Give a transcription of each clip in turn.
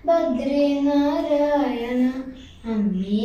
ഭദ്രേ നാരായണ അമ്മേ.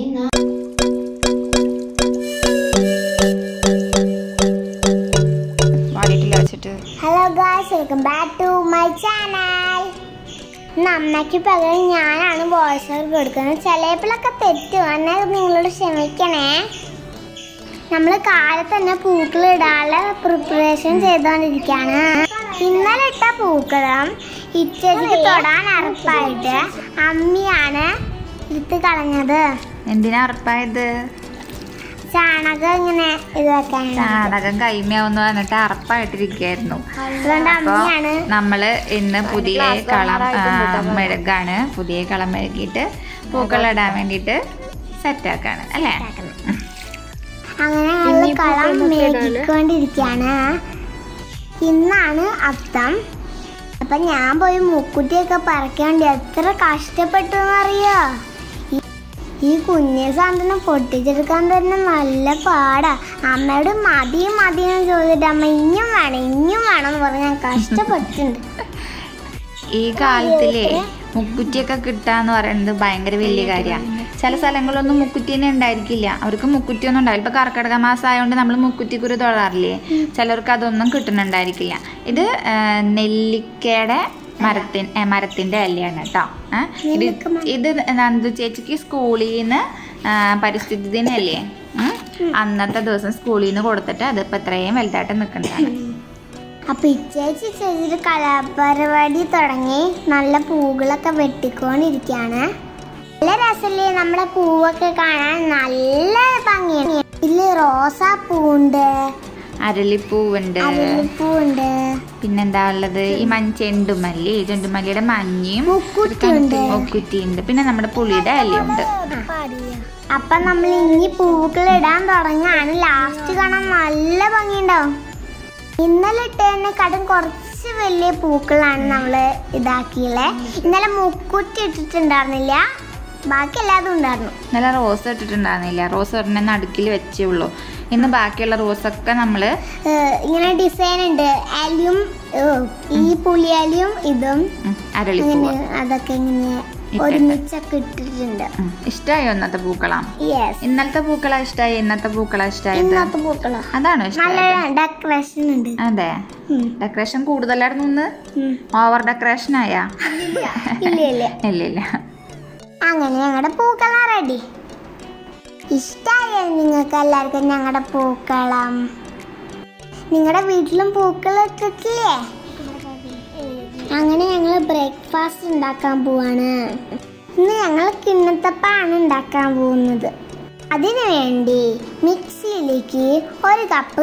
Hello guys, welcome back to my channel. ഇന്ന് അമ്മയ്ക്ക് പകരം ഞാനാണ് വോയിസ് ഓവർ കൊടുക്കുന്നത്. ചിലപ്പോഴൊക്കെ തെറ്റും, എന്നെ നിങ്ങളോട് ക്ഷമിക്കണേ. നമ്മൾ കാലത്ത് തന്നെ പൂക്കളിടാനുള്ള പ്രിപ്പറേഷൻ ചെയ്തുകൊണ്ടിരിക്കുകയാണ്. ഇന്നലെ ഇട്ട പൂക്കളം ഇച്ചേച്ചിക്ക് തൊടാൻ അറപ്പായിട്ട് അമ്മിയാണ് എടുത്ത് കളഞ്ഞത്. എന്തിനാ അറപ്പായത്? ചാണകം ഇങ്ങനെ ഇത് വെക്കാൻ. ചാണകം കൈമയാവെന്ന് പറഞ്ഞിട്ട് അറപ്പായിട്ടിരിക്കായിരുന്നു. അപ്പൊ നമ്മള് ഇന്ന് പുതിയ കളം മെഴുകാണ്. പുതിയ കളം മെഴുകിയിട്ട് പൂക്കളിടാൻ വേണ്ടിട്ട് സെറ്റാക്കാണ് അല്ലേ? അങ്ങനെ കളം മെഴുകിക്കൊണ്ടിരിക്കാണ്. ഇന്നാണ് അത്തം. അപ്പൊ ഞാൻ പോയി മുക്കുറ്റിയൊക്കെ പറിക്കാൻ വേണ്ടി എത്ര കഷ്ടപ്പെട്ടു എന്നറിയോ. ഈ കുഞ്ഞെ സാധനം പൊട്ടിച്ചെടുക്കാൻ തന്നെ നല്ല പാടാ. അമ്മയോട് മതിയും മതിയെന്ന് ചോദിച്ചിട്ട് അമ്മ ഇനിയും വേണം എന്ന് പറഞ്ഞ് ഞാൻ കഷ്ടപ്പെട്ടിട്ടുണ്ട്. ഈ കാലത്തിലെ മുക്കുറ്റിയൊക്കെ കിട്ടാന്ന് പറയുന്നത് ഭയങ്കര വലിയ കാര്യമാണ്. ചില സ്ഥലങ്ങളിലൊന്നും മുക്കുറ്റിനെ ഉണ്ടായിരിക്കില്ല, അവർക്ക് മുക്കുറ്റിയൊന്നും ഉണ്ടാവില്ല. ഇപ്പൊ കർക്കിടക മാസം ആയതുകൊണ്ട് നമ്മൾ മുക്കുറ്റിക്കുരു തൊഴാറില്ലേ, ചിലർക്ക് അതൊന്നും കിട്ടുന്നുണ്ടായിരിക്കില്ല. ഇത് നെല്ലിക്കയുടെ മരത്തിന്റെ ഇലയാണ് കേട്ടോ. ഇത് നന്ദു ചേച്ചിക്ക് സ്കൂളിൽ നിന്ന് പരിസ്ഥിതി ദിനല്ലേ, അന്നത്തെ ദിവസം സ്കൂളിൽ നിന്ന് കൊടുത്തിട്ട് അതിപ്പോ ഇത്രയും വലുതായിട്ട് നിൽക്കുന്നതാണ്. അപ്പൊ ഇച്ചേച്ചി ചെയ്തിട്ട് കലാപരിപാടി തുടങ്ങി. നല്ല പൂക്കളൊക്കെ വെട്ടിക്കൊണ്ടിരിക്കുകയാണ്. നല്ല രസല്ലേ നമ്മുടെ പൂവൊക്കെ കാണാൻ, നല്ല ഭംഗിയാണ്. ഇതില് റോസാപ്പൂവുണ്ട്, അരളിപ്പൂവുണ്ട്, പിന്നെന്താ ഉള്ളത്, ഈ ചെണ്ടുമല്ലിയുടെ മഞ്ഞയും മുക്കുറ്റിയുണ്ട്, പിന്നെ നമ്മുടെ പുളിയുടെ ഇലയുണ്ട്. അപ്പൊ നമ്മൾ ഇനി പൂക്കൾ ഇടാൻ തുടങ്ങാണ്. ലാസ്റ്റ് കാണാൻ നല്ല ഭംഗിയുണ്ടാവും. ഇന്നലെ ഇട്ടതിനെക്കാട്ടും കുറച്ച് വലിയ പൂക്കളാണ് നമ്മള് ഇതാക്കിയുള്ളേ. ഇന്നലെ മുക്കുറ്റി ഇട്ടിട്ടുണ്ടായിരുന്നില്ല, ബാക്കി എല്ലാതും ഉണ്ടായിരുന്നു. ഇന്നലെ റോസ് ഇട്ടിട്ടുണ്ടായിരുന്നില്ല, റോസ് ഒരെണ്ണം നടുക്കിൽ വെച്ചേ ഉള്ളൂ. ഇന്ന് ബാക്കിയുള്ള റോസൊക്കെ നമ്മള് ഇങ്ങനെ ഡിസൈൻ ഉണ്ട്. അലിയും ഈ പുളിയലിയും ഇതും അതൊക്കെ ഇങ്ങനെ ഒരുമിച്ചൊക്കെ ഇട്ടിട്ടുണ്ട്. ഇഷ്ടായോ ഇന്നത്തെ പൂക്കളം? ഇന്നലത്തെ പൂക്കള ഇഷ്ടായി, ഇന്നത്തെ പൂക്കള ഇഷ്ടായത്? അതാണോ നല്ല ഡെക്കറേഷൻ ഉണ്ട്. അതെ, ഡെക്കറേഷൻ കൂടുതലായിരുന്നു ഇന്ന്. ഓവർ ഡെക്കറേഷൻ ആയാ? ഇല്ല. അങ്ങനെ ഞങ്ങളുടെ പൂക്കളം റെഡി. ഇഷ്ടായോ നിങ്ങൾക്ക് എല്ലാവർക്കും ഞങ്ങളുടെ പൂക്കളം? നിങ്ങളുടെ വീട്ടിലും പൂക്കളം ഇട്ടിട്ടില്ലേ? അങ്ങനെ ഞങ്ങൾ ബ്രേക്ക്ഫാസ്റ്റ് ഉണ്ടാക്കാൻ പോവാണ്. ഇന്ന് ഞങ്ങൾ കിണ്ണത്തപ്പാണ് ഉണ്ടാക്കാൻ പോകുന്നത്. അതിനു വേണ്ടി മിക്സിയിലേക്ക് 1 കപ്പ്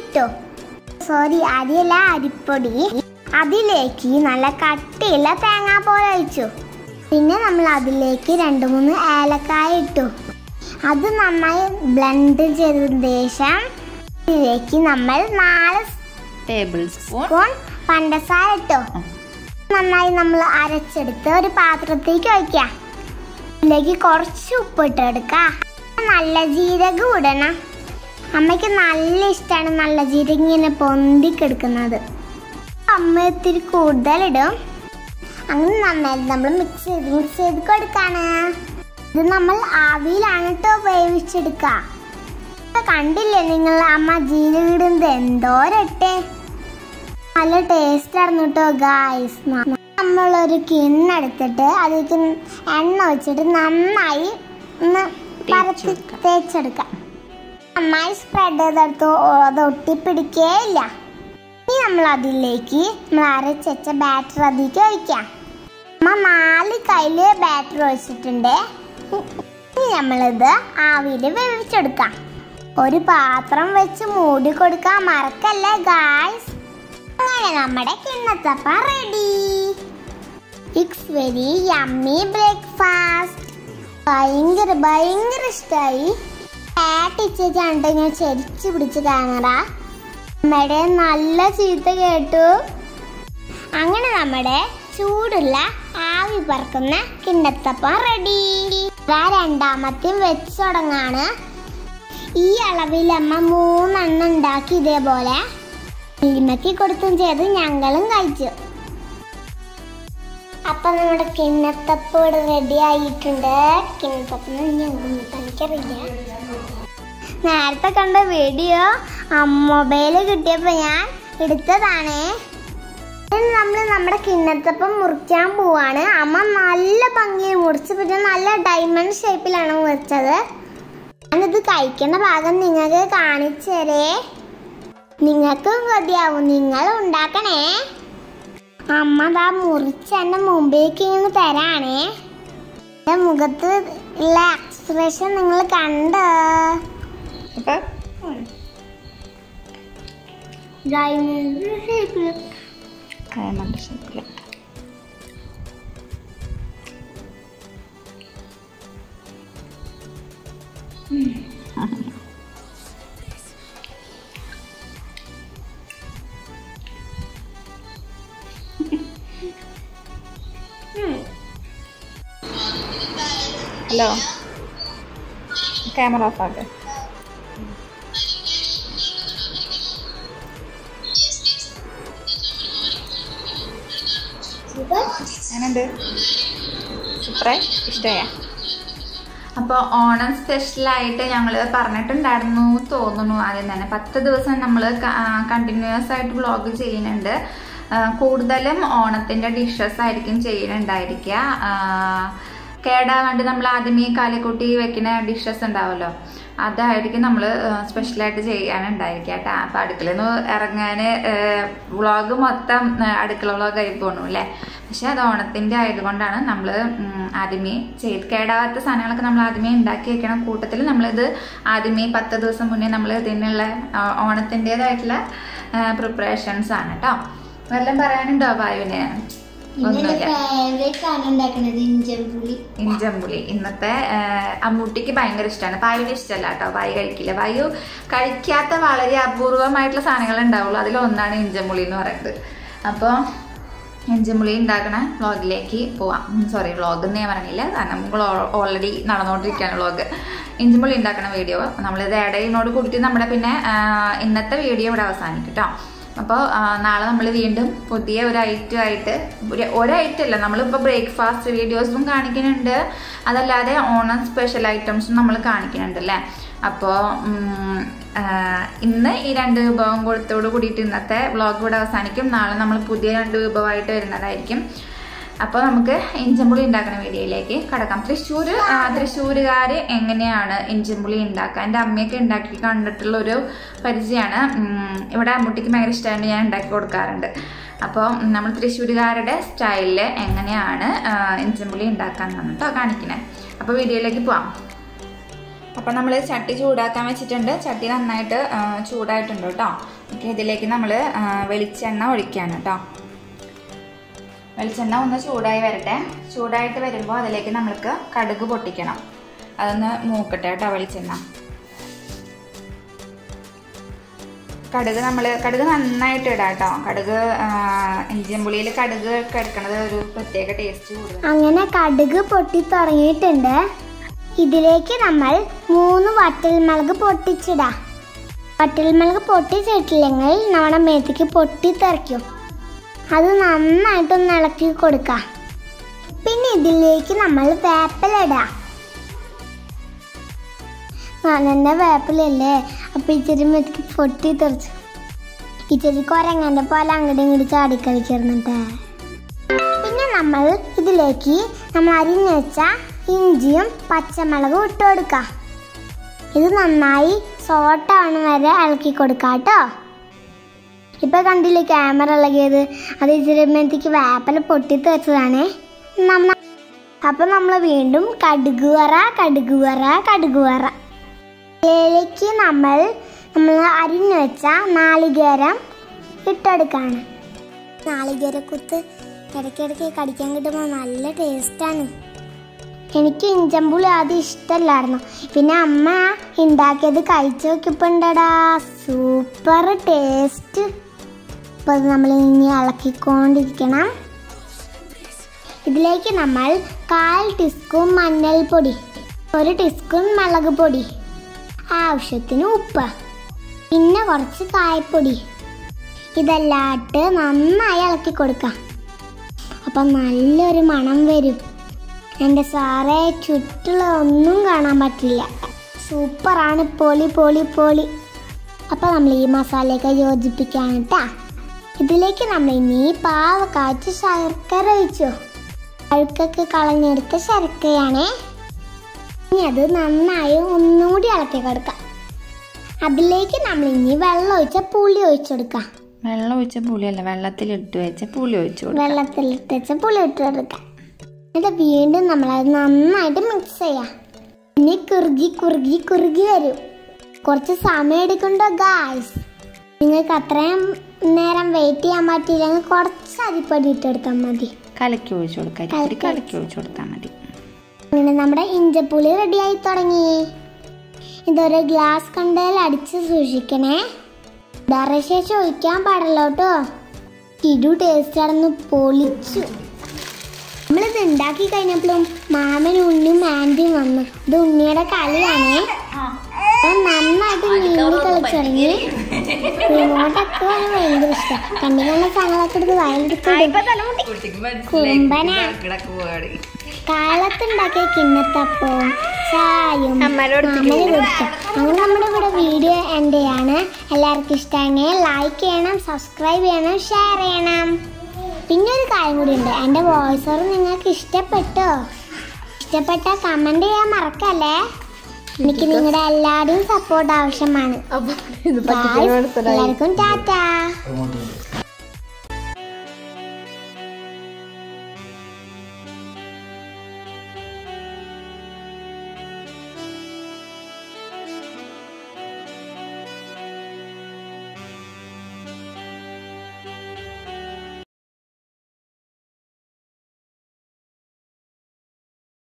അരിയല്ല, അരിപ്പൊടി. അതിലേക്ക് നല്ല കട്ടിയുള്ള തേങ്ങാപ്പാൽ ഒഴിച്ചു. പിന്നെ നമ്മൾ അതിലേക്ക് 2-3 ഏലക്കായ ഇട്ടു. അത് നന്നായി ബ്ലെൻഡ് ചെയ്തതിന് ശേഷം ഇതിലേക്ക് നമ്മൾ 4 ടേബിൾ സ്പൂൺ പഞ്ചസാര ഇട്ടു. നന്നായി നമ്മൾ അരച്ചെടുത്ത് ഒരു പാത്രത്തേക്ക് ഒഴിക്കാം. ഇതിലേക്ക് കുറച്ച് ഉപ്പിട്ട് എടുക്കാം. നല്ല ജീരകം ഇടണം. അമ്മയ്ക്ക് നല്ല ഇഷ്ടമാണ് നല്ല ജീരകം ഇങ്ങനെ പൊന്തിക്കെടുക്കുന്നത്. അമ്മ ഇത്തിരി കൂടുതലിടും. അങ്ങനെ നന്നായി നമ്മൾ മിക്സ് ചെയ്ത് കൊടുക്കാണ്. ഇത് നമ്മൾ ആവിയിലാണ് കേട്ടോ വേവിച്ചെടുക്കുക. കണ്ടില്ലേ നിങ്ങൾ അമ്മ ജീരകം ഇടുന്നത് എന്തോരട്ടെ, നല്ല ടേസ്റ്റ് ആയിരുന്നു കേട്ടോ ഗായ്സ്. നമ്മളൊരു കിണ്ണെടുത്തിട്ട് അതിലേക്ക് എണ്ണ ഒഴിച്ചിട്ട് നന്നായി ഒന്ന് പരത്തി തേച്ചെടുക്കാം. നന്നായി സ്പ്രെഡ് ചെയ്തെടുത്ത് അത് ഒട്ടിപ്പിടിക്കേയില്ല. ഇനി നമ്മൾ അതിലേക്ക് നമ്മൾ അരച്ച ബാറ്റർ അതിലേക്ക് ഒഴിക്കാം. അമ്മ 4 കയ്യില് ബാറ്റർ ഒഴിച്ചിട്ടുണ്ട്. ഇനി നമ്മളിത് ആവിയിൽ വേവിച്ചെടുക്കാം. ഒരു പാത്രം വെച്ച് മൂടി കൊടുക്കാൻ മറക്കല്ലേ ഗായ്സ്. അങ്ങനെ നമ്മുടെ കിണ്ണത്തപ്പ ready. It's very yummy breakfast. ഭയങ്കര ഇഷ്ടായി. ചേച്ചാണ്ട് ഇങ്ങനെ ചെരിച്ച് പിടിച്ച് ക്യാമറ. നമ്മുടെ നല്ല ചീത്ത കേട്ടു. അങ്ങനെ നമ്മുടെ ചൂടുള്ള ആവി പറക്കുന്ന കിണ്ണത്തപ്പ റെഡി. രണ്ടാമത്തെയും വെച്ച് തുടങ്ങാണ്. ഈ അളവിൽ അമ്മ 3 എണ്ണം ഉണ്ടാക്കി ഇതേപോലെ കൊടുത്തും ചെയ്ത് ഞങ്ങളും കഴിച്ചു. അപ്പൊ നമ്മുടെ കിണ്ണത്തപ്പം ഇവിടെ റെഡി ആയിട്ടുണ്ട്. കിണ്ണത്തപ്പം എനിക്കറിയില്ല. നേരത്തെ കണ്ട വീഡിയോ മൊബൈല് കിട്ടിയപ്പോ ഞാൻ എടുത്തതാണ്. നമ്മൾ നമ്മുടെ കിണ്ണത്തപ്പം മുറിക്കാൻ പോവാണ്. അമ്മ നല്ല ഭംഗിയിൽ മുറിച്ച്, പിന്നെ നല്ല ഡയമണ്ട് ഷേപ്പിലാണ് മുറിച്ചത്. ഞാനിത് കഴിക്കുന്ന ഭാഗം നിങ്ങൾക്ക് കാണിച്ചു തരേ. നിങ്ങൾക്കും കൊതിയാവും, നിങ്ങൾ ഉണ്ടാക്കണേ. അമ്മ ദാ മുറിച്ച് എൻ്റെ മുമ്പിലേക്ക് ഇങ്ങനെ തരാണേ. എൻ്റെ മുഖത്ത് ഉള്ള എക്സ്പ്രഷൻ നിങ്ങൾ കണ്ടോ? ഡയമണ്ട് ഷേപ്പില്. ഹലോ, ക്യാമറ ഓഫ് ആക്ക്. എങ്ങനെയുണ്ട്? സൂപ്പറായി? ഇഷ്ടമായ? അപ്പോൾ ഓണം സ്പെഷ്യലായിട്ട് ഞങ്ങൾ പറഞ്ഞിട്ടുണ്ടായിരുന്നു തോന്നുന്നു ആദ്യം തന്നെ. 10 ദിവസം നമ്മൾ കണ്ടിന്യൂസ് ആയിട്ട് വ്ളോഗ് ചെയ്യുന്നുണ്ട്. കൂടുതലും ഓണത്തിൻ്റെ ഡിഷസ് ആയിരിക്കും ചെയ്യുന്നുണ്ടായിരിക്കുക. കേടാവാണ്ട് നമ്മൾ ആദ്യമേ കാലിക്കൂട്ടി വെക്കുന്ന ഡിഷസ് ഉണ്ടാവുമല്ലോ, അതായിരിക്കും നമ്മൾ സ്പെഷ്യലായിട്ട് ചെയ്യാനുണ്ടായിരിക്കുക കേട്ടോ. അപ്പം അടുക്കളയിൽ നിന്ന് ഇറങ്ങാൻ വ്ളോഗ് മൊത്തം അടുക്കള വ്ളോഗായി പോകണു അല്ലേ. പക്ഷെ അത് ഓണത്തിൻ്റെ ആയതുകൊണ്ടാണ് നമ്മൾ ആദ്യമേ കേടാവാത്ത സാധനങ്ങളൊക്കെ നമ്മൾ ആദ്യമേ ഉണ്ടാക്കി വെക്കണം. കൂട്ടത്തിൽ നമ്മളിത് ആദ്യമേ 10 ദിവസം മുന്നേ നമ്മൾ ഇതിനുള്ള ഓണത്തിൻ്റെതായിട്ടുള്ള പ്രിപ്പറേഷൻസ് ആണ് കേട്ടോ. വല്ലതും പറയാനുണ്ടോ വായുവിന്? ഇഞ്ചമ്പുളി ഇന്നത്തെ അമ്മൂട്ടിക്ക് ഭയങ്കര ഇഷ്ടമാണ്. പായുവിന് ഇഷ്ടമല്ല കേട്ടോ, പായ് കഴിക്കില്ല. പായു കഴിക്കാത്ത വളരെ അപൂർവമായിട്ടുള്ള സാധനങ്ങൾ ഉണ്ടാവുള്ളൂ, അതിലൊന്നാണ് ഇഞ്ചമ്പുളി എന്ന് പറയുന്നത്. അപ്പോൾ ഇഞ്ചമ്പുളി ഉണ്ടാക്കണ വ്ളോഗിലേക്ക് പോവാം. സോറി, വ്ളോഗ് എന്ന് ഞാൻ പറഞ്ഞില്ല, കാരണം നമ്മൾ ഓൾറെഡി നടന്നുകൊണ്ടിരിക്കുകയാണ് വ്ളോഗ്. ഇഞ്ചമ്പുളി ഉണ്ടാക്കണ വീഡിയോ നമ്മളിത് ഇടയിനോട് കൂടിയിട്ട് നമ്മുടെ പിന്നെ ഇന്നത്തെ വീഡിയോ ഇവിടെ അവസാനിക്കും കേട്ടോ. അപ്പോൾ നാളെ നമ്മൾ വീണ്ടും പുതിയ ഒരു ഐറ്റമായിട്ട്, ഒരൈറ്റം അല്ല, നമ്മളിപ്പോൾ ബ്രേക്ക്ഫാസ്റ്റ് വീഡിയോസും കാണിക്കുന്നുണ്ട്, അതല്ലാതെ ഓണം സ്പെഷ്യൽ ഐറ്റംസും നമ്മൾ കാണിക്കുന്നുണ്ട് അല്ലേ. അപ്പോൾ ഇന്ന് ഈ 2 വിഭവം കൊടുത്തോട് കൂടിയിട്ട് ഇന്നത്തെ വ്ളോഗ് ഇവിടെ അവസാനിക്കും. നാളെ നമ്മൾ പുതിയ 2 വിഭവമായിട്ട് വരുന്നതായിരിക്കും. അപ്പോൾ നമുക്ക് ഇഞ്ചമ്പുളി ഉണ്ടാക്കുന്ന വീഡിയോയിലേക്ക് കടക്കാം. തൃശ്ശൂരുകാർ എങ്ങനെയാണ് ഇഞ്ചമ്പുളി ഉണ്ടാക്കുക, എൻ്റെ അമ്മയൊക്കെ ഉണ്ടാക്കി കണ്ടിട്ടുള്ളൊരു പരിചയമാണ്. ഇവിടെ അമ്മൂട്ടിക്ക് ഭയങ്കര ഇഷ്ടമായിട്ട് ഞാൻ ഉണ്ടാക്കി കൊടുക്കാറുണ്ട്. അപ്പോൾ നമ്മൾ തൃശ്ശൂരുകാരുടെ സ്റ്റൈലിൽ എങ്ങനെയാണ് ഇഞ്ചമ്പുളി ഉണ്ടാക്കാമെന്നാണ് കേട്ടോ കാണിക്കുന്നത്. അപ്പോൾ വീഡിയോയിലേക്ക് പോവാം. അപ്പോൾ നമ്മൾ ചട്ടി ചൂടാക്കാൻ വെച്ചിട്ടുണ്ട്. ചട്ടി നന്നായിട്ട് ചൂടായിട്ടുണ്ട് കേട്ടോ. ഓക്കെ, ഇതിലേക്ക് നമ്മൾ വെളിച്ചെണ്ണ ഒഴിക്കുകയാണ് കേട്ടോ. വെളിച്ചെണ്ണ ഒന്ന് ചൂടായി വരട്ടെ. ചൂടായിട്ട് വരുമ്പോൾ അതിലേക്ക് നമ്മൾക്ക് കടുക് പൊട്ടിക്കണം. അതൊന്ന് മൂക്കട്ടെ കേട്ടോ വെളിച്ചെണ്ണ. കടുക് നന്നായിട്ട് ഇടാം കേട്ടോ. കടുക് ഇഞ്ചമ്പുളിയിൽ കടുക് കിടക്കണത് ഒരു പ്രത്യേക ടേസ്റ്റ് കൂടുതൽ. അങ്ങനെ കടുക് പൊട്ടി തുടങ്ങിയിട്ടുണ്ട്. ഇതിലേക്ക് നമ്മൾ 3 വറ്റൽമുളക് പൊട്ടിച്ചിടാം. വറ്റൽമുളക് പൊട്ടിച്ചിട്ടില്ലെങ്കിൽ നമ്മുടെ മേത്തേക്ക് പൊട്ടിത്തെറിക്കും. അത് നന്നായിട്ടൊന്ന് ഇളക്കി കൊടുക്കാം. പിന്നെ ഇതിലേക്ക് നമ്മൾ വേപ്പില ഇടാം. നല്ല വേപ്പിലല്ലേ, അപ്പം ഇച്ചിരി മേത്തേക്ക് പൊട്ടിത്തെറിച്ചു. ഇച്ചിരി കുരങ്ങൻ്റെ പോലെ അങ്ങോട്ടും ഇങ്ങോട്ട് ചാടിക്കളിച്ചിരുന്നിട്ട്. പിന്നെ നമ്മൾ ഇതിലേക്ക് നമ്മൾ അരിഞ്ഞു വെച്ച ഇഞ്ചിയും പച്ചമുളകും ഇട്ട് കൊടുക്കാം. ഇത് നന്നായി സോട്ടാവണ വരെ ഇളക്കി കൊടുക്കാം കേട്ടോ. ഇപ്പം കണ്ടില്ലേ ക്യാമറ ഇളകിയത്, അത് ഇച്ചിരിമേത്തേക്ക് വേപ്പില പൊട്ടിത്തെറിച്ചതാണേ. അപ്പം നമ്മൾ വീണ്ടും കടുക് വറ ഇതിലേക്ക് നമ്മൾ അരിഞ്ഞു വെച്ച നാളികേരം ഇട്ടെടുക്കാണ്. നാളികേരക്കുത്ത് ഇടയ്ക്കിടയ്ക്ക് കടിക്കാൻ കിട്ടുമ്പോൾ നല്ല ടേസ്റ്റാണ്. എനിക്ക് ഇഞ്ചമ്പുളി ആദ്യം ഇഷ്ടമല്ലായിരുന്നു. പിന്നെ അമ്മ ഉണ്ടാക്കിയത് കഴിച്ചു നോക്കിയപ്പോൾ ഉണ്ടടാ സൂപ്പർ ടേസ്റ്റ്. അപ്പോൾ അത് നമ്മൾ ഇനി ഇളക്കിക്കൊണ്ടിരിക്കണം. ഇതിലേക്ക് നമ്മൾ 1/4 ടീസ്പൂൺ മഞ്ഞൾപ്പൊടി, 1 ടീസ്പൂൺ മുളക് പൊടി, ആവശ്യത്തിന് ഉപ്പ്, പിന്നെ കുറച്ച് കായപ്പൊടി, ഇതെല്ലാം ഇട്ട് നന്നായി ഇളക്കി കൊടുക്കാം. അപ്പം നല്ലൊരു മണം വരും. എൻ്റെ സാറേ, ചുറ്റുള്ള ഒന്നും കാണാൻ പറ്റില്ല. സൂപ്പറാണ്, പൊളി പൊളി പൊളി. അപ്പം നമ്മൾ ഈ മസാലയൊക്കെ യോജിപ്പിക്കുകയാണ് കേട്ടാ. ഇതിലേക്ക് നമ്മൾ ഇനി പാവ കാച്ചി ശർക്കര ഒഴിച്ചു. അഴുക്കൊക്കെ കളഞ്ഞെടുത്ത ശർക്കരയാണേ. ഇനി അത് നന്നായി ഒന്നുകൂടി ഇളക്കി കൊടുക്കാം. അതിലേക്ക് നമ്മൾ ഇനി വെള്ളം ഒഴിച്ച പുളി ഒഴിച്ചെടുക്കാം. വെള്ളം ഒഴിച്ച പുളിയല്ല, വെള്ളത്തിലിട്ട് വെച്ച പുളി ഒഴിച്ചു കൊടുക്കാം. വെള്ളത്തിലിട്ട് വെച്ച പുളി ഇട്ട് കൊടുക്കാം. എന്നിട്ട് വീണ്ടും നമ്മളത് നന്നായിട്ട് മിക്സ് ചെയ്യാം. ഇനി കുറുകി കുറുകി കുറുകി വരും. കുറച്ച് സമയം എടുക്കുന്നുണ്ടോ ഗായ്സ്? നിങ്ങൾക്ക് അത്രയും നേരം വെയിറ്റ് ചെയ്യാൻ പറ്റിയില്ലെങ്കിൽ കുറച്ച് അരിപ്പൊടി ഇട്ടെടുത്താൽ മതി. കലക്കി ഒഴിച്ചു കൊടുക്കാം, കലക്കി ഒഴിച്ചു കൊടുത്താൽ മതി. അങ്ങനെ നമ്മുടെ ഇഞ്ചപ്പുളി റെഡിയായി തുടങ്ങി. ഇതൊരു ഗ്ലാസ് കണ്ടതിൽ അടിച്ച് സൂക്ഷിക്കണേ. ഇടാറ് ശേഷം ഒഴിക്കാൻ പാടില്ല കേട്ടോ. കിടു ടേസ്റ്റ് ആണെന്ന് പൊളിച്ചു. നമ്മളിത് ഉണ്ടാക്കി കഴിഞ്ഞപ്പോഴും മാമനും ഉണ്ണിയും ആൻറ്റിയും വന്നു. ഇത് ഉണ്ണിയുടെ കളിയാണേ. നന്നായിട്ട് നീന്തി കളിച്ചിറങ്ങി. റിമോട്ടൊക്കെ ഭയങ്കര ഇഷ്ടം. കണ്ണിലുള്ള സാധനങ്ങളൊക്കെ എടുത്ത് വയലെടുത്ത് കുറുമ്പന. കാലത്തുണ്ടാക്കിയ കിണ്ണത്തപ്പവും ചായയും മാമന് കൊടുത്തു. അങ്ങനെ നമ്മുടെ ഇവിടെ വീഡിയോ എൻ്റെ ആണ്. എല്ലാവർക്കും ഇഷ്ടമാണെങ്കിൽ ലൈക്ക് ചെയ്യണം, സബ്സ്ക്രൈബ് ചെയ്യണം, ഷെയർ ചെയ്യണം. പിന്നെ ഒരു കാര്യം കൂടി ഉണ്ട്, എൻ്റെ വോയിസ് ഓവർ നിങ്ങൾക്ക് ഇഷ്ടപ്പെട്ടോ? ഇഷ്ടപ്പെട്ടാൽ കമൻറ്റ് ചെയ്യാൻ മറക്കല്ലേ. എനിക്ക് നിങ്ങളുടെ എല്ലാവരുടെയും സപ്പോർട്ട് ആവശ്യമാണ്. എല്ലാവർക്കും ടാറ്റാ.